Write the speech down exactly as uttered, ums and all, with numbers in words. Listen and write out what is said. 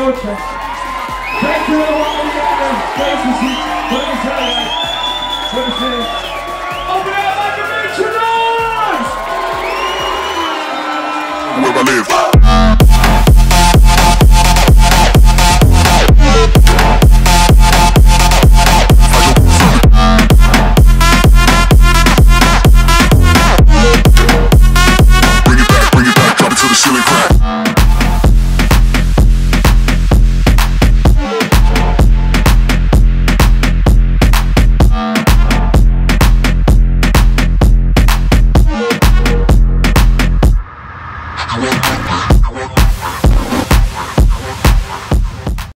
noche. Thank you everyone. Thanks for seeing. Buenos Aires. Buenos Aires. Open up like a bitch. Where I live.